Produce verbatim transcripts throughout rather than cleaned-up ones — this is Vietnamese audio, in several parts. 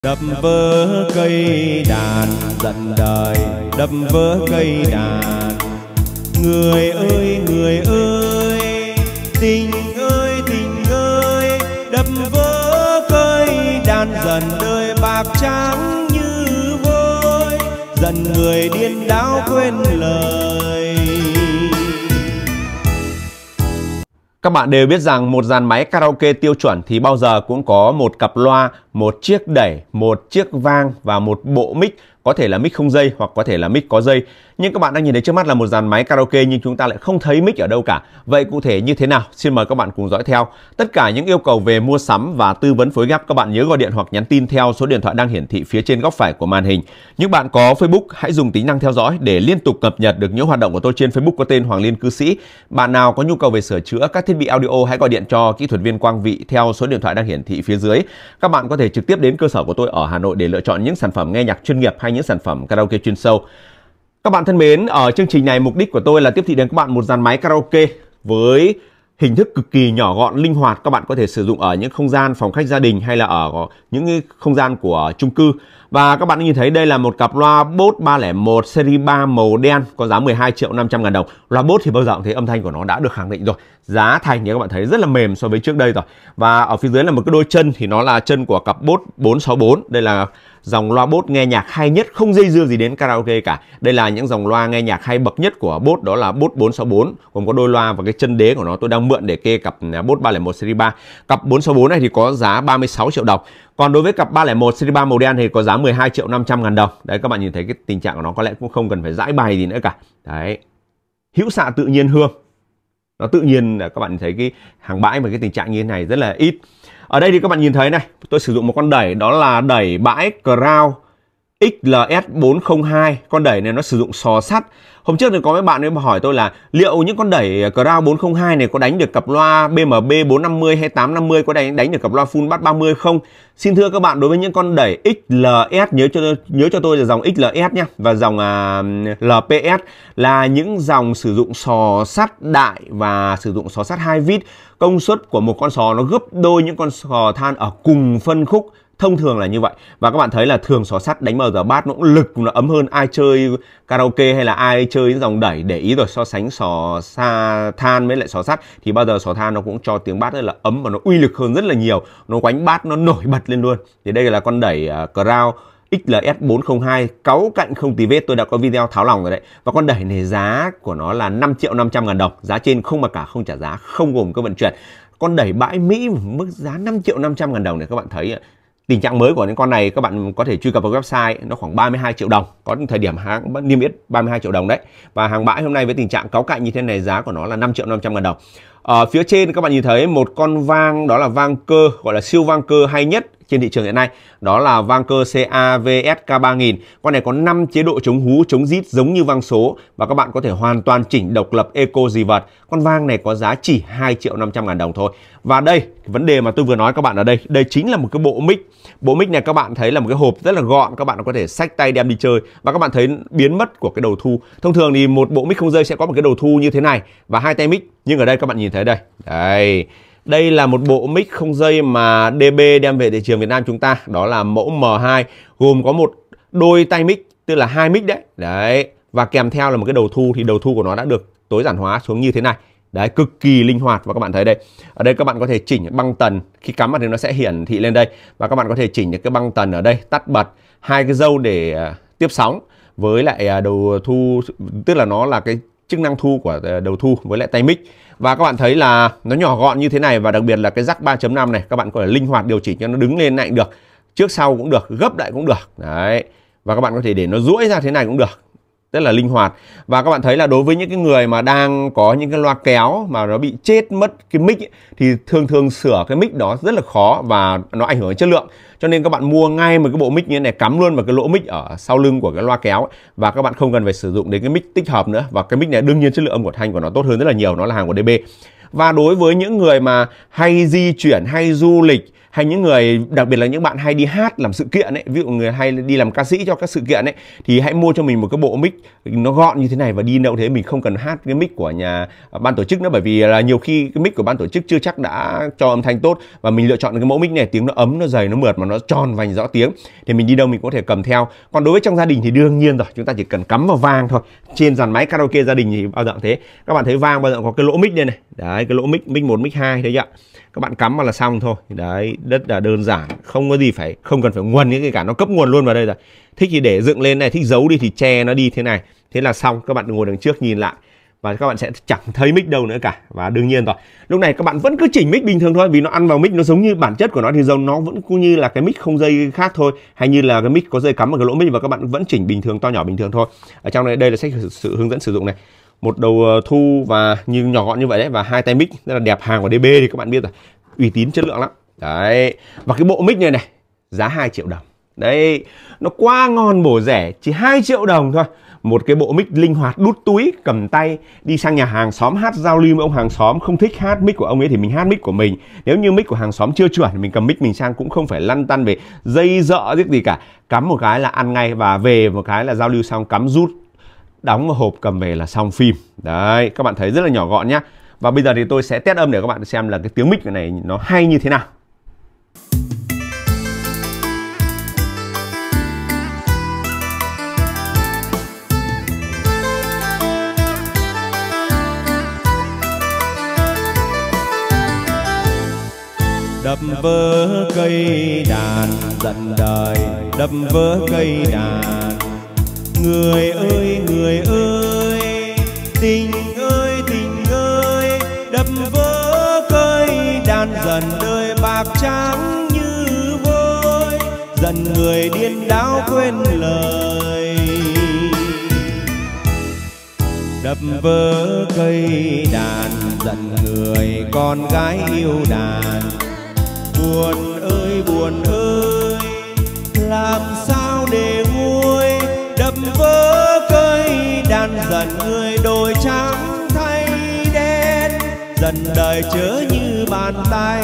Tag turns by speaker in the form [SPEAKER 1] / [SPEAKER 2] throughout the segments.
[SPEAKER 1] Đập vỡ cây đàn giận đời, đập vỡ cây đàn. Người ơi người ơi, tình ơi tình ơi, đập vỡ cây đàn dần đời bạc trắng như vôi, dần người điên đảo quên lời.
[SPEAKER 2] Các bạn đều biết rằng một dàn máy karaoke tiêu chuẩn thì bao giờ cũng có một cặp loa, một chiếc đẩy, một chiếc vang và một bộ mic. Có thể là mic không dây hoặc có thể là mic có dây. Nhưng các bạn đang nhìn thấy trước mắt là một dàn máy karaoke nhưng chúng ta lại không thấy mic ở đâu cả. Vậy cụ thể như thế nào? Xin mời các bạn cùng dõi theo. Tất cả những yêu cầu về mua sắm và tư vấn phối ghép các bạn nhớ gọi điện hoặc nhắn tin theo số điện thoại đang hiển thị phía trên góc phải của màn hình. Những bạn có Facebook hãy dùng tính năng theo dõi để liên tục cập nhật được những hoạt động của tôi trên Facebook có tên Hoàng Liên Cư Sĩ. Bạn nào có nhu cầu về sửa chữa các thiết bị audio hãy gọi điện cho kỹ thuật viên Quang Vị theo số điện thoại đang hiển thị phía dưới. Các bạn có thể trực tiếp đến cơ sở của tôi ở Hà Nội để lựa chọn những sản phẩm nghe nhạc chuyên nghiệp hay những sản phẩm karaoke chuyên sâu. Các bạn thân mến, ở chương trình này mục đích của tôi là tiếp thị đến các bạn một dàn máy karaoke với hình thức cực kỳ nhỏ gọn, linh hoạt. Các bạn có thể sử dụng ở những không gian phòng khách gia đình hay là ở những không gian của chung cư. Và các bạn nhìn thấy đây là một cặp loa Bose ba không một series ba màu đen có giá mười hai triệu năm trăm ngàn đồng. Loa Bose thì bao giờ cũng thấy âm thanh của nó đã được khẳng định rồi. Giá thành thì các bạn thấy rất là mềm so với trước đây rồi. Và ở phía dưới là một cái đôi chân thì nó là chân của cặp Bose bốn sáu bốn. Đây là dòng loa Bose nghe nhạc hay nhất, không dây dưa gì đến karaoke cả. Đây là những dòng loa nghe nhạc hay bậc nhất của Bose, đó là Bose bốn sáu bốn. Còn có đôi loa và cái chân đế của nó tôi đang mượn để kê cặp Bose ba không một series ba. Cặp bốn sáu bốn này thì có giá ba mươi sáu triệu đồng. Còn đối với cặp ba không một series ba màu đen thì có giá mười hai triệu năm trăm ngàn đồng. Đấy, các bạn nhìn thấy cái tình trạng của nó có lẽ cũng không cần phải giải bày gì nữa cả. Đấy. Hữu xạ tự nhiên hương. Nó tự nhiên là các bạn thấy cái hàng bãi mà cái tình trạng như thế này rất là ít. Ở đây thì các bạn nhìn thấy này, tôi sử dụng một con đẩy, đó là đẩy bãi Crown X L S bốn không hai. Con đẩy này nó sử dụng sò sắt. Hôm trước thì có mấy bạn ấy hỏi tôi là liệu những con đẩy Crown bốn không hai này có đánh được cặp loa B M B bốn năm mươi hay tám năm mươi, có đánh đánh được cặp loa full bass ba mươi không? Xin thưa các bạn, đối với những con đẩy X L S, nhớ cho nhớ cho tôi là dòng X L S nhé, và dòng uh, L P S là những dòng sử dụng sò sắt đại và sử dụng sò sắt hai vít. Công suất của một con sò nó gấp đôi những con sò than ở cùng phân khúc. Thông thường là như vậy. Và các bạn thấy là thường sò sắt đánh bao giờ bass nó cũng lực, nó ấm hơn. Ai chơi karaoke hay là ai chơi dòng đẩy để ý rồi, so sánh sò sa than với lại sò sắt thì bao giờ sò than nó cũng cho tiếng bass rất là ấm và nó uy lực hơn rất là nhiều. Nó quánh bass nó nổi bật lên luôn. Thì đây là con đẩy uh, Crown X L S bốn không hai, cáu cạnh không tì vết, tôi đã có video tháo lòng rồi đấy. Và con đẩy này giá của nó là năm triệu năm trăm ngàn đồng. Giá trên không mặc cả, không trả giá, không gồm các vận chuyển. Con đẩy bãi Mỹ mức giá năm triệu năm trăm ngàn đồng này, các bạn thấy tình trạng mới của những con này các bạn có thể truy cập vào website, nó khoảng ba mươi hai triệu đồng. Có thời điểm hãng niêm yết ba mươi hai triệu đồng đấy. Và hàng bãi hôm nay với tình trạng cáu cạnh như thế này giá của nó là năm triệu năm trăm ngàn đồng. Ở phía trên các bạn nhìn thấy một con vang, đó là vang cơ, gọi là siêu vang cơ hay nhất trên thị trường hiện nay. Đó là vang cơ C A V S K ba nghìn. Con này có năm chế độ chống hú, chống rít giống như vang số. Và các bạn có thể hoàn toàn chỉnh độc lập eco dị vật. Con vang này có giá chỉ hai triệu năm trăm ngàn đồng thôi. Và đây, vấn đề mà tôi vừa nói các bạn ở đây, đây chính là một cái bộ mic. Bộ mic này các bạn thấy là một cái hộp rất là gọn, các bạn có thể xách tay đem đi chơi. Và các bạn thấy biến mất của cái đầu thu. Thông thường thì một bộ mic không dây sẽ có một cái đầu thu như thế này và hai tay mic. Nhưng ở đây các bạn nhìn thấy đây. Đây. Đây là một bộ mic không dây mà D B đem về thị trường Việt Nam chúng ta. Đó là mẫu M hai, gồm có một đôi tay mic, tức là hai mic đấy. Đấy. Và kèm theo là một cái đầu thu, thì đầu thu của nó đã được tối giản hóa xuống như thế này. Đấy, cực kỳ linh hoạt. Và các bạn thấy đây, ở đây các bạn có thể chỉnh băng tần. Khi cắm vào thì nó sẽ hiển thị lên đây. Và các bạn có thể chỉnh được cái băng tần ở đây, tắt bật, hai cái dâu để uh, tiếp sóng với lại uh, đầu thu, tức là nó là cái chức năng thu của đầu thu với lại tay mic. Và các bạn thấy là nó nhỏ gọn như thế này, và đặc biệt là cái jack ba chấm năm này các bạn có thể linh hoạt điều chỉnh cho nó đứng lên lại cũng được, trước sau cũng được, gấp lại cũng được. Đấy. Và các bạn có thể để nó duỗi ra thế này cũng được. Rất là linh hoạt. Và các bạn thấy là đối với những cái người mà đang có những cái loa kéo mà nó bị chết mất cái mic ấy, thì thường thường sửa cái mic đó rất là khó và nó ảnh hưởng đến chất lượng. Cho nên các bạn mua ngay một cái bộ mic như thế này, cắm luôn vào cái lỗ mic ở sau lưng của cái loa kéo ấy, và các bạn không cần phải sử dụng đến cái mic tích hợp nữa. Và cái mic này đương nhiên chất lượng âm của thanh của nó tốt hơn rất là nhiều, nó là hàng của D B. Và đối với những người mà hay di chuyển, hay du lịch, hay những người, đặc biệt là những bạn hay đi hát làm sự kiện ấy, ví dụ người hay đi làm ca sĩ cho các sự kiện ấy, thì hãy mua cho mình một cái bộ mic nó gọn như thế này và đi đâu thế mình không cần hát cái mic của nhà ban tổ chức nữa, bởi vì là nhiều khi cái mic của ban tổ chức chưa chắc đã cho âm thanh tốt, và mình lựa chọn cái mẫu mic này tiếng nó ấm, nó dày, nó mượt mà nó tròn vành rõ tiếng, thì mình đi đâu mình có thể cầm theo. Còn đối với trong gia đình thì đương nhiên rồi, chúng ta chỉ cần cắm vào vang thôi. Trên dàn máy karaoke gia đình thì bao giờ thế, các bạn thấy vang bao giờ có cái lỗ mic đây này, đấy, cái lỗ mic mic một mic hai thấy chưa, các bạn cắm vào là xong thôi. Đấy, rất là đơn giản, không có gì phải, không cần phải nguồn những cái cả, nó cấp nguồn luôn vào đây rồi. Thích thì để dựng lên này, thích giấu đi thì che nó đi thế này, thế là xong. Các bạn ngồi đằng trước nhìn lại và các bạn sẽ chẳng thấy mic đâu nữa cả. Và đương nhiên rồi, lúc này các bạn vẫn cứ chỉnh mic bình thường thôi, vì nó ăn vào mic, nó giống như bản chất của nó thì giống nó vẫn cũng như là cái mic không dây khác thôi, hay như là cái mic có dây cắm vào cái lỗ mic, và các bạn vẫn chỉnh bình thường, to nhỏ bình thường thôi. Ở trong này đây là sách sự hướng dẫn sử dụng này, một đầu thu và như nhỏ gọn như vậy đấy, và hai tay mic rất là đẹp, hàng của đê bê thì các bạn biết rồi, uy tín chất lượng lắm đấy. Và cái bộ mic này này giá hai triệu đồng đấy, nó quá ngon bổ rẻ, chỉ hai triệu đồng thôi. Một cái bộ mic linh hoạt, đút túi, cầm tay, đi sang nhà hàng xóm hát giao lưu với ông hàng xóm, không thích hát mic của ông ấy thì mình hát mic của mình. Nếu như mic của hàng xóm chưa chuẩn thì mình cầm mic mình sang, cũng không phải lăn tăn về dây dợ giết gì cả. Cắm một cái là ăn ngay, và về một cái là giao lưu xong cắm rút, đóng vào hộp cầm về là xong phim. Đấy, các bạn thấy rất là nhỏ gọn nhá. Và bây giờ thì tôi sẽ test âm để các bạn xem là cái tiếng mic này nó hay như thế nào.
[SPEAKER 1] Đập vỡ cây đàn giận đời, đập vỡ cây đàn. Người ơi người ơi, tình ơi tình ơi, đập vỡ cây đàn dần đời bạc trắng như vôi, dần người điên đảo quên lời. Đập vỡ cây đàn giận người con gái yêu đàn. Buồn ơi buồn ơi, làm sao để nguôi. Đập vỡ cây đàn dần người đổi trắng thay đen, dần đời chớ như bàn tay.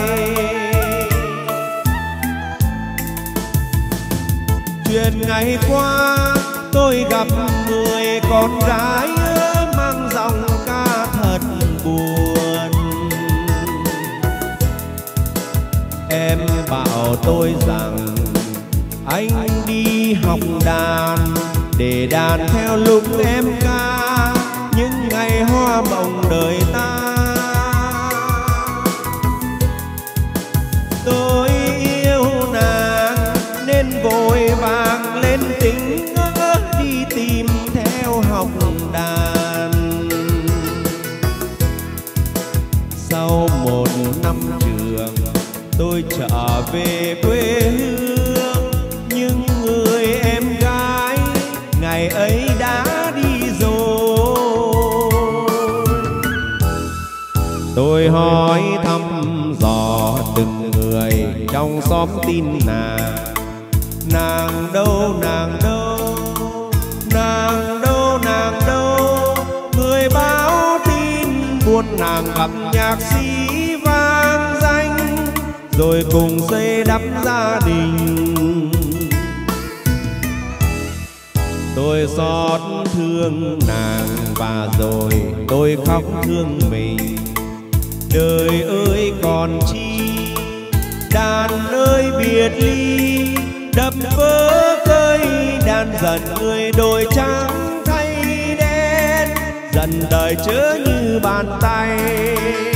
[SPEAKER 1] Chuyện ngày qua tôi gặp người con gái mang giọng ca thật buồn. Em bảo tôi rằng anh đi học đàn, để đàn theo lúc em ca những ngày hoa mộng đời ta. Tôi yêu nàng nên vội vàng lên tính đi tìm theo học đàn. Sau một năm trường tôi trở về quê hương, nhưng người em gái ngày ấy đã đi rồi. Tôi hỏi thăm dò từng người trong xóm tin nàng, nàng đâu nàng đâu, nàng đâu nàng đâu. Người báo tin buồn nàng gặp nhạc sĩ vang danh, rồi cùng xây đắp gia đình. Tôi xót thương nàng và rồi tôi khóc thương mình. Đời ơi còn chi, đàn ơi biệt ly. Đập vỡ cây đàn dần người đổi trắng thay đen, dần đời chớ như bàn tay.